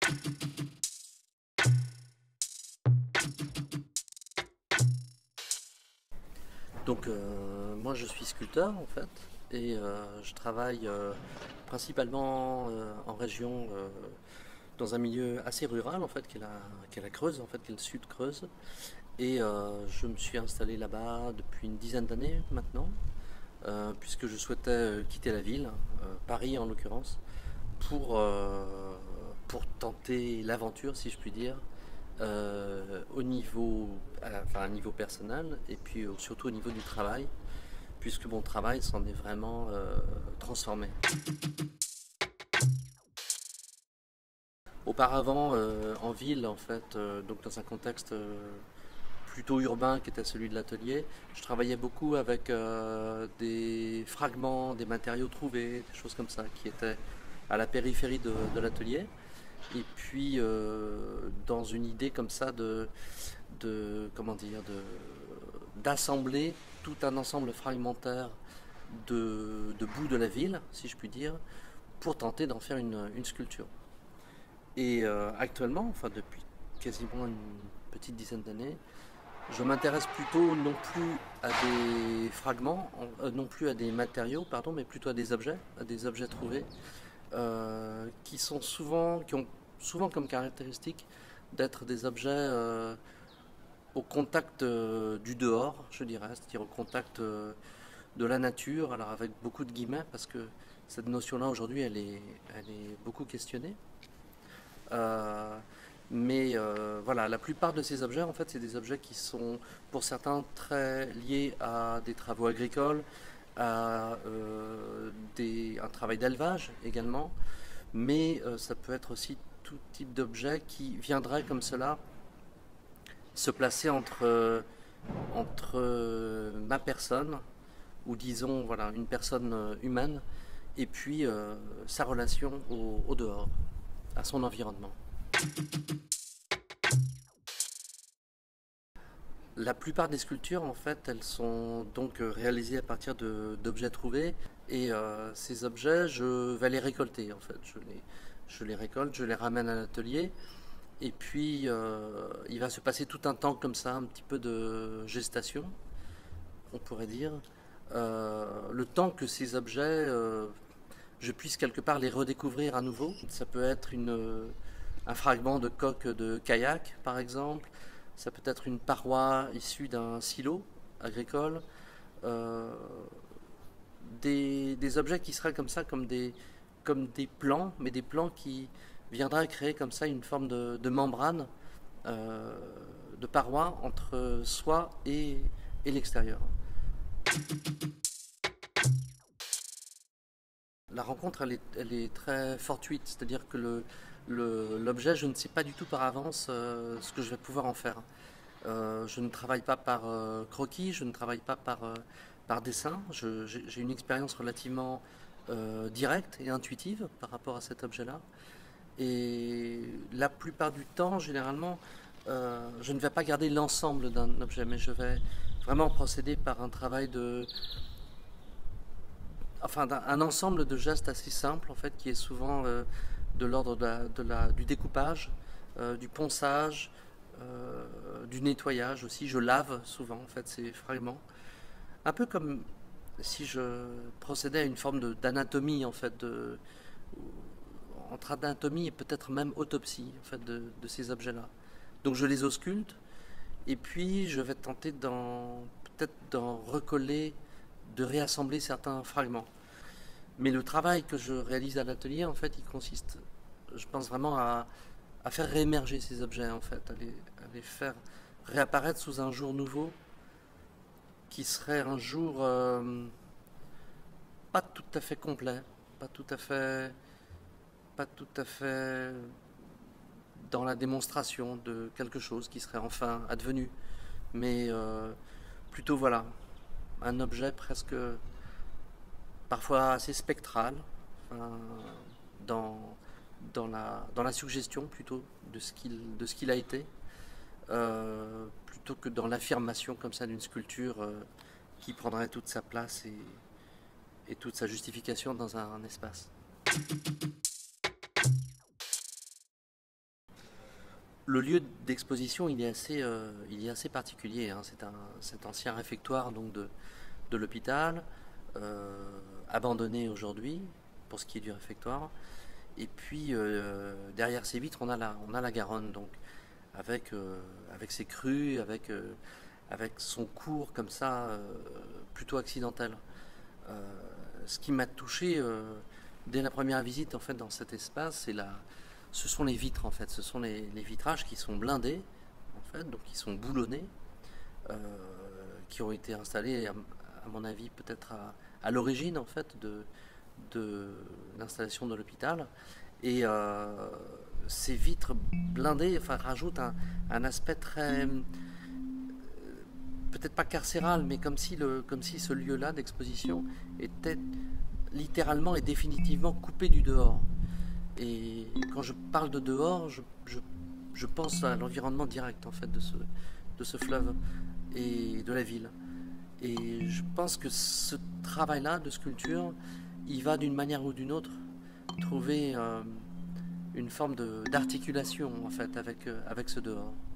Donc moi je suis sculpteur en fait et je travaille principalement en région dans un milieu assez rural en fait qui est la Creuse en fait qui est le sud Creuse et je me suis installé là-bas depuis une dizaine d'années maintenant puisque je souhaitais quitter la ville, Paris en l'occurrence, pour, euh, pour tenter l'aventure si je puis dire au niveau, enfin, à un niveau personnel et puis surtout au niveau du travail, puisque mon travail s'en est vraiment transformé. Auparavant, en ville, en fait, donc dans un contexte plutôt urbain qui était celui de l'atelier, je travaillais beaucoup avec des fragments, des matériaux trouvés, des choses comme ça, qui étaient à la périphérie de l'atelier. Et puis, dans une idée comme ça comment dire, d'assembler tout un ensemble fragmentaire de bouts de la ville, si je puis dire, pour tenter d'en faire une sculpture. Et actuellement, enfin depuis quasiment une petite dizaine d'années, je m'intéresse plutôt non plus à des fragments, non plus à des matériaux, pardon, mais plutôt à des objets trouvés, qui ont souvent comme caractéristique d'être des objets au contact du dehors, je dirais, c'est-à-dire au contact de la nature, alors avec beaucoup de guillemets, parce que cette notion-là aujourd'hui, elle est beaucoup questionnée. Euh, voilà, la plupart de ces objets, en fait, c'est des objets qui sont, pour certains, très liés à des travaux agricoles, à un travail d'élevage également, mais ça peut être aussi tout type d'objet qui viendrait comme cela se placer entre ma personne, ou disons voilà, une personne humaine, et puis sa relation au dehors, à son environnement. La plupart des sculptures, en fait, elles sont donc réalisées à partir d'objets trouvés. Et ces objets, je vais les récolter, en fait. Je les récolte, je les ramène à l'atelier. Et puis, il va se passer tout un temps comme ça, un petit peu de gestation, on pourrait dire. Le temps que ces objets, je puisse quelque part les redécouvrir à nouveau. Ça peut être un fragment de coque de kayak, par exemple. Ça peut être une paroi issue d'un silo agricole. Euh, des objets qui seraient comme ça, comme des plans, mais des plans qui viendraient créer comme ça une forme de membrane, euh, de paroi entre soi et l'extérieur. La rencontre, elle est très fortuite, c'est-à-dire que l'objet, je ne sais pas du tout par avance ce que je vais pouvoir en faire. Je ne travaille pas par croquis, je ne travaille pas par dessin. J'ai une expérience relativement directe et intuitive par rapport à cet objet-là. Et la plupart du temps, généralement, je ne vais pas garder l'ensemble d'un objet, mais je vais vraiment procéder par un travail un ensemble de gestes assez simples en fait, qui est souvent de l'ordre du découpage, du ponçage, du nettoyage aussi. Je lave souvent en fait ces fragments, un peu comme si je procédais à une forme d'anatomie en fait, entre anatomie et peut-être même autopsie en fait de ces objets-là. Donc je les ausculte et puis je vais tenter peut-être d'en recoller, de réassembler certains fragments. Mais le travail que je réalise à l'atelier, en fait, il consiste, je pense vraiment à faire réémerger ces objets, en fait, à les faire réapparaître sous un jour nouveau, qui serait un jour pas tout à fait complet, pas tout à fait, pas tout à fait dans la démonstration de quelque chose qui serait enfin advenu, mais plutôt voilà, un objet presque parfois assez spectral, euh, dans, dans la suggestion plutôt de ce qu'il a été, plutôt que dans l'affirmation comme ça d'une sculpture qui prendrait toute sa place et toute sa justification dans un espace. Le lieu d'exposition, il est assez particulier, hein. C'est cet ancien réfectoire donc de l'hôpital, abandonné aujourd'hui pour ce qui est du réfectoire. Et puis derrière ces vitres, on a la Garonne, donc avec ses crues, avec son cours comme ça, plutôt accidentel. Ce qui m'a touché dès la première visite en fait dans cet espace, ce sont les vitres en fait, ce sont les vitrages qui sont blindés en fait, donc qui sont boulonnés, euh, qui ont été installés à mon avis peut-être à l'origine en fait de l'installation de l'hôpital. Et ces vitres blindées enfin, rajoutent un aspect très peut-être pas carcéral, mais comme si ce lieu-là d'exposition était littéralement et définitivement coupé du dehors. Et quand je parle de dehors, je pense à l'environnement direct en fait de ce fleuve et de la ville. Et je pense que ce travail-là de sculpture, il va d'une manière ou d'une autre trouver une forme d'articulation en fait avec ce dehors.